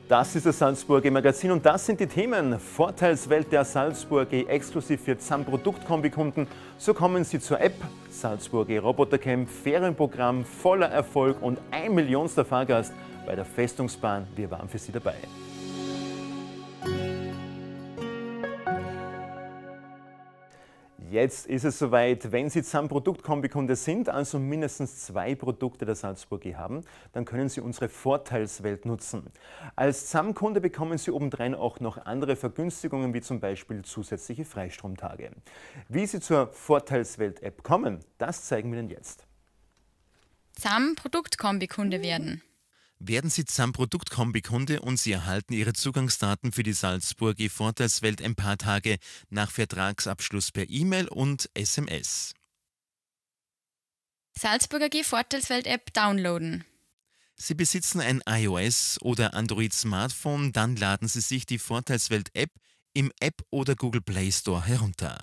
Das ist das Salzburger Magazin und das sind die Themen. Vorteilswelt der Salzburger exklusiv für ZAM-Produktkombi-Kunden. So kommen Sie zur App. Salzburger Robotercamp, Ferienprogramm voller Erfolg und 1 Millionster Fahrgast bei der Festungsbahn. Wir waren für Sie dabei. Jetzt ist es soweit. Wenn Sie ZAM-Produktkombi-Kunde sind, also mindestens 2 Produkte der Salzburger haben, dann können Sie unsere Vorteilswelt nutzen. Als ZAM-Kunde bekommen Sie obendrein auch noch andere Vergünstigungen, wie zum Beispiel zusätzliche Freistromtage. Wie Sie zur Vorteilswelt-App kommen, das zeigen wir Ihnen jetzt. ZAM-Produktkombi-Kunde werden. Werden Sie ZAM-Produktkombi-Kunde und Sie erhalten Ihre Zugangsdaten für die Salzburger Vorteilswelt ein paar Tage nach Vertragsabschluss per E-Mail und SMS. Salzburger Vorteilswelt-App downloaden. Sie besitzen ein iOS- oder Android-Smartphone, dann laden Sie sich die Vorteilswelt-App im App- oder Google Play Store herunter.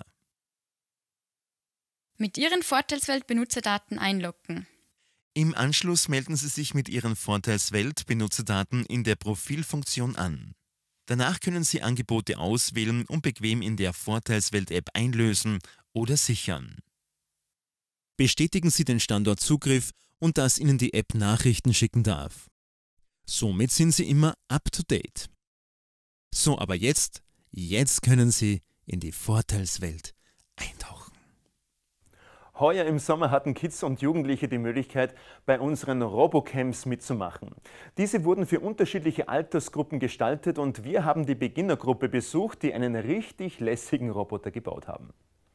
Mit Ihren Vorteilswelt-Benutzerdaten einloggen. Im Anschluss melden Sie sich mit Ihren Vorteilswelt-Benutzerdaten in der Profilfunktion an. Danach können Sie Angebote auswählen und bequem in der Vorteilswelt-App einlösen oder sichern. Bestätigen Sie den Standortzugriff und dass Ihnen die App Nachrichten schicken darf. Somit sind Sie immer up-to-date. So, aber jetzt können Sie in die Vorteilswelt eintauchen. Heuer im Sommer hatten Kids und Jugendliche die Möglichkeit, bei unseren Robocamps mitzumachen. Diese wurden für unterschiedliche Altersgruppen gestaltet und wir haben die Beginnergruppe besucht, die einen richtig lässigen Roboter gebaut haben.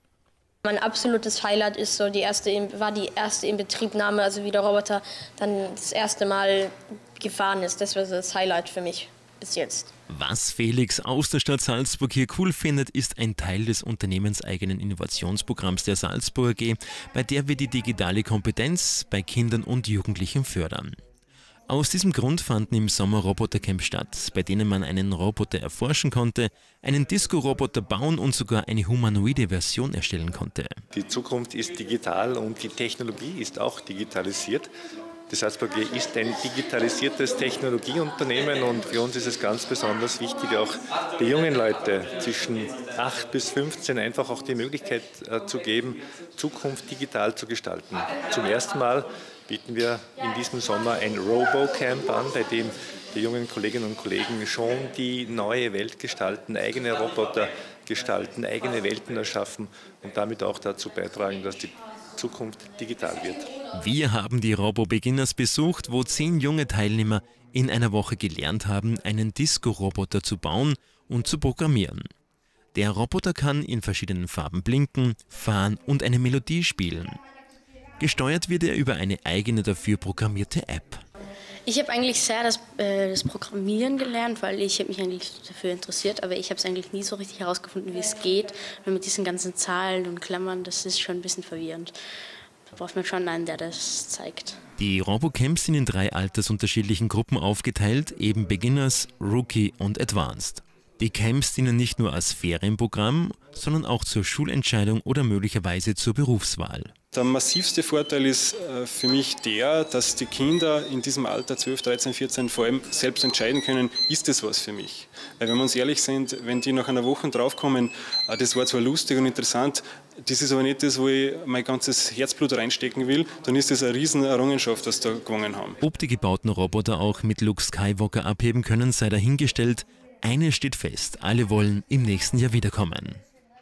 Mein absolutes Highlight ist so die erste Inbetriebnahme, also wie der Roboter dann das erste Mal gefahren ist. Das war so das Highlight für mich bis jetzt. Was Felix aus der Stadt Salzburg hier cool findet, ist ein Teil des unternehmenseigenen Innovationsprogramms der Salzburg AG, bei der wir die digitale Kompetenz bei Kindern und Jugendlichen fördern. Aus diesem Grund fanden im Sommer Robotercamp statt, bei denen man einen Roboter erforschen konnte, einen Disco-Roboter bauen und sogar eine humanoide Version erstellen konnte. Die Zukunft ist digital und die Technologie ist auch digitalisiert. Die Salzburg AG ist ein digitalisiertes Technologieunternehmen und für uns ist es ganz besonders wichtig, auch die jungen Leute zwischen 8 bis 15 einfach auch die Möglichkeit zu geben, Zukunft digital zu gestalten. Zum ersten Mal bieten wir in diesem Sommer ein Robocamp an, bei dem die jungen Kolleginnen und Kollegen schon die neue Welt gestalten, eigene Roboter gestalten, eigene Welten erschaffen und damit auch dazu beitragen, dass die Zukunft digital wird. Wir haben die Robo-Beginners besucht, wo 10 junge Teilnehmer in einer Woche gelernt haben, einen Disco-Roboter zu bauen und zu programmieren. Der Roboter kann in verschiedenen Farben blinken, fahren und eine Melodie spielen. Gesteuert wird er über eine eigene dafür programmierte App. Ich habe eigentlich sehr das Programmieren gelernt, weil ich habe mich eigentlich dafür interessiert, aber ich habe es eigentlich nie so richtig herausgefunden, wie es geht. Weil mit diesen ganzen Zahlen und Klammern, das ist schon ein bisschen verwirrend. Da braucht man schon einen, der das zeigt. Die Robocamps sind in 3 altersunterschiedlichen Gruppen aufgeteilt, eben Beginners, Rookie und Advanced. Die Camps dienen nicht nur als Ferienprogramm, sondern auch zur Schulentscheidung oder möglicherweise zur Berufswahl. Der massivste Vorteil ist für mich der, dass die Kinder in diesem Alter 12, 13, 14 vor allem selbst entscheiden können, ist das was für mich? Weil wenn wir uns ehrlich sind, wenn die nach einer Woche draufkommen, das war zwar lustig und interessant, das ist aber nicht das, wo ich mein ganzes Herzblut reinstecken will, dann ist das eine riesen Errungenschaft, was wir da gewonnen haben. Ob die gebauten Roboter auch mit Luke Skywalker abheben können, sei dahingestellt. Eines steht fest, alle wollen im nächsten Jahr wiederkommen.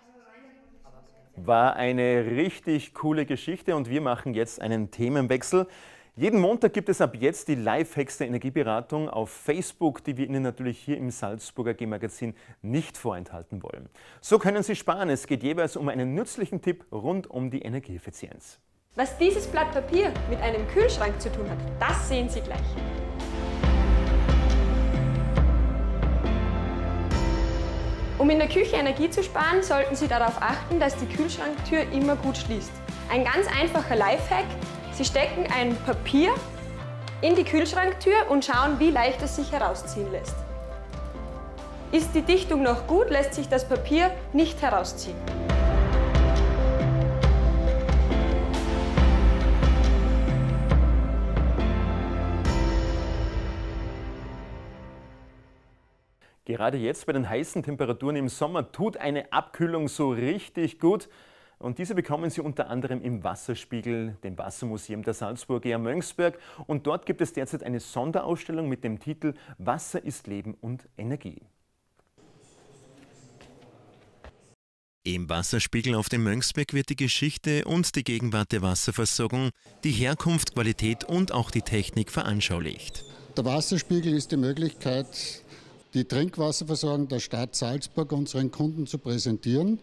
War eine richtig coole Geschichte und wir machen jetzt einen Themenwechsel. Jeden Montag gibt es ab jetzt die Lifehacks der Energieberatung auf Facebook, die wir Ihnen natürlich hier im Salzburger AG-Magazin nicht vorenthalten wollen. So können Sie sparen. Es geht jeweils um einen nützlichen Tipp rund um die Energieeffizienz. Was dieses Blatt Papier mit einem Kühlschrank zu tun hat, das sehen Sie gleich. Um in der Küche Energie zu sparen, sollten Sie darauf achten, dass die Kühlschranktür immer gut schließt. Ein ganz einfacher Lifehack: Sie stecken ein Papier in die Kühlschranktür und schauen, wie leicht es sich herausziehen lässt. Ist die Dichtung noch gut, lässt sich das Papier nicht herausziehen. Gerade jetzt bei den heißen Temperaturen im Sommer tut eine Abkühlung so richtig gut. Und diese bekommen Sie unter anderem im Wasserspiegel, dem Wassermuseum der Salzburger Mönchsberg. Und dort gibt es derzeit eine Sonderausstellung mit dem Titel Wasser ist Leben und Energie. Im Wasserspiegel auf dem Mönchsberg wird die Geschichte und die Gegenwart der Wasserversorgung, die Herkunft, Qualität und auch die Technik veranschaulicht. Der Wasserspiegel ist die Möglichkeit, die Trinkwasserversorgung der Stadt Salzburg unseren Kunden zu präsentieren.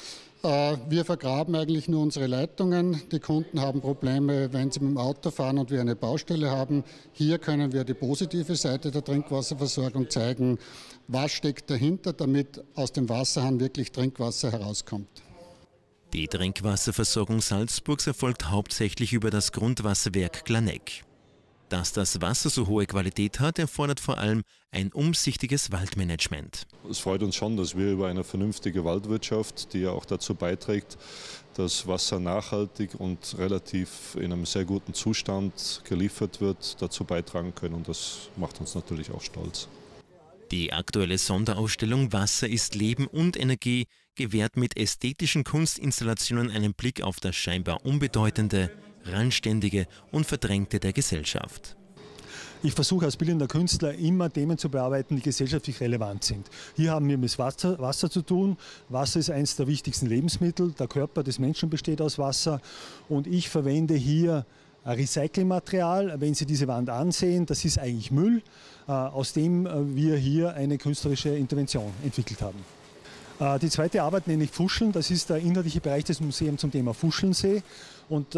Wir vergraben eigentlich nur unsere Leitungen. Die Kunden haben Probleme, wenn sie mit dem Auto fahren und wir eine Baustelle haben. Hier können wir die positive Seite der Trinkwasserversorgung zeigen. Was steckt dahinter, damit aus dem Wasserhahn wirklich Trinkwasser herauskommt? Die Trinkwasserversorgung Salzburgs erfolgt hauptsächlich über das Grundwasserwerk Glaneck. Dass das Wasser so hohe Qualität hat, erfordert vor allem ein umsichtiges Waldmanagement. Es freut uns schon, dass wir über eine vernünftige Waldwirtschaft, die ja auch dazu beiträgt, dass Wasser nachhaltig und relativ in einem sehr guten Zustand geliefert wird, dazu beitragen können. Und das macht uns natürlich auch stolz. Die aktuelle Sonderausstellung Wasser ist Leben und Energie gewährt mit ästhetischen Kunstinstallationen einen Blick auf das scheinbar Unbedeutende, Randständige und Verdrängte der Gesellschaft. Ich versuche als bildender Künstler immer Themen zu bearbeiten, die gesellschaftlich relevant sind. Hier haben wir mit Wasser zu tun. Wasser ist eines der wichtigsten Lebensmittel. Der Körper des Menschen besteht aus Wasser. Und ich verwende hier Recyclingmaterial. Wenn Sie diese Wand ansehen, das ist eigentlich Müll, aus dem wir hier eine künstlerische Intervention entwickelt haben. Die zweite Arbeit nenne ich Fuscheln. Das ist der inhaltliche Bereich des Museums zum Thema Fuschelnsee. Und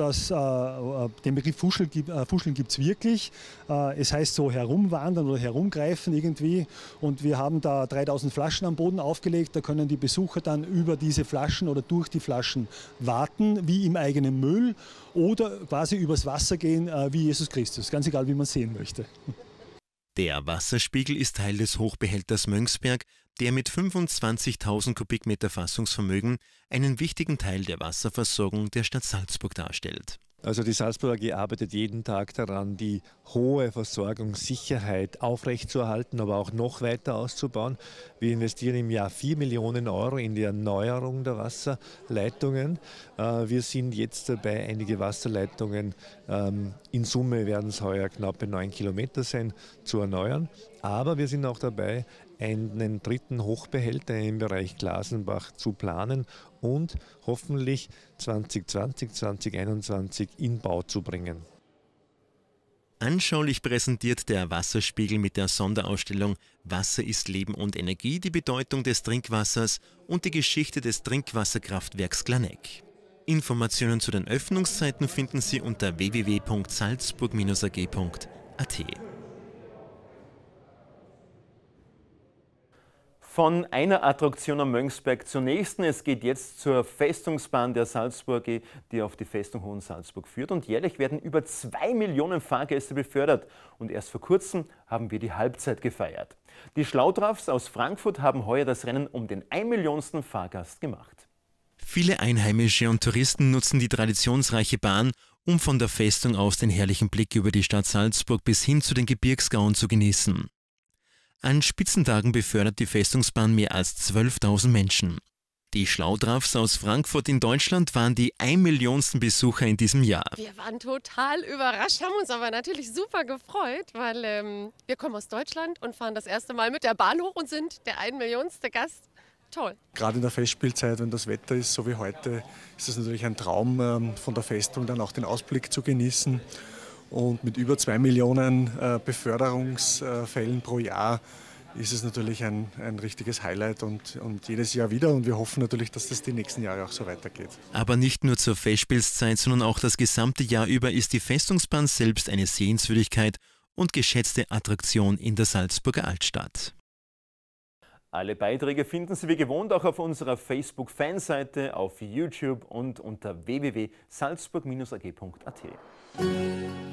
den Begriff Fuscheln gibt es wirklich. Es heißt so herumwandern oder herumgreifen irgendwie. Und wir haben da 3000 Flaschen am Boden aufgelegt. Da können die Besucher dann über diese Flaschen oder durch die Flaschen warten, wie im eigenen Müll. Oder quasi übers Wasser gehen, wie Jesus Christus. Ganz egal, wie man sehen möchte. Der Wasserspiegel ist Teil des Hochbehälters Mönchsberg, der mit 25.000 Kubikmeter Fassungsvermögen einen wichtigen Teil der Wasserversorgung der Stadt Salzburg darstellt. Also die Salzburg AG arbeitet jeden Tag daran, die hohe Versorgungssicherheit aufrechtzuerhalten, aber auch noch weiter auszubauen. Wir investieren im Jahr 4 Millionen Euro in die Erneuerung der Wasserleitungen. Wir sind jetzt dabei, einige Wasserleitungen, in Summe werden es heuer knappe 9 Kilometer sein, zu erneuern. Aber wir sind auch dabei, einen dritten Hochbehälter im Bereich Glasenbach zu planen und hoffentlich 2020, 2021 in Bau zu bringen. Anschaulich präsentiert der Wasserspiegel mit der Sonderausstellung Wasser ist Leben und Energie die Bedeutung des Trinkwassers und die Geschichte des Trinkwasserkraftwerks Glaneck. Informationen zu den Öffnungszeiten finden Sie unter www.salzburg-ag.at. Von einer Attraktion am Mönchsberg zur nächsten. Es geht jetzt zur Festungsbahn der Salzburg, die auf die Festung Hohensalzburg führt. Und jährlich werden über 2 Millionen Fahrgäste befördert. Und erst vor kurzem haben wir die Halbzeit gefeiert. Die Schlaudraffs aus Frankfurt haben heuer das Rennen um den 1 Millionsten Fahrgast gemacht. Viele Einheimische und Touristen nutzen die traditionsreiche Bahn, um von der Festung aus den herrlichen Blick über die Stadt Salzburg bis hin zu den Gebirgsgauen zu genießen. An Spitzentagen befördert die Festungsbahn mehr als 12.000 Menschen. Die Schlaudraffs aus Frankfurt in Deutschland waren die 1 Millionsten Besucher in diesem Jahr. Wir waren total überrascht, haben uns aber natürlich super gefreut, weil wir kommen aus Deutschland und fahren das erste Mal mit der Bahn hoch und sind der 1 Millionste Gast. Toll. Gerade in der Festspielzeit, wenn das Wetter ist, so wie heute, ist es natürlich ein Traum, von der Festung dann auch den Ausblick zu genießen. Und mit über 2 Millionen Beförderungsfällen pro Jahr ist es natürlich ein richtiges Highlight und jedes Jahr wieder. Und wir hoffen natürlich, dass das die nächsten Jahre auch so weitergeht. Aber nicht nur zur Festspielszeit, sondern auch das gesamte Jahr über ist die Festungsbahn selbst eine Sehenswürdigkeit und geschätzte Attraktion in der Salzburger Altstadt. Alle Beiträge finden Sie wie gewohnt auch auf unserer Facebook-Fanseite, auf YouTube und unter www.salzburg-ag.at.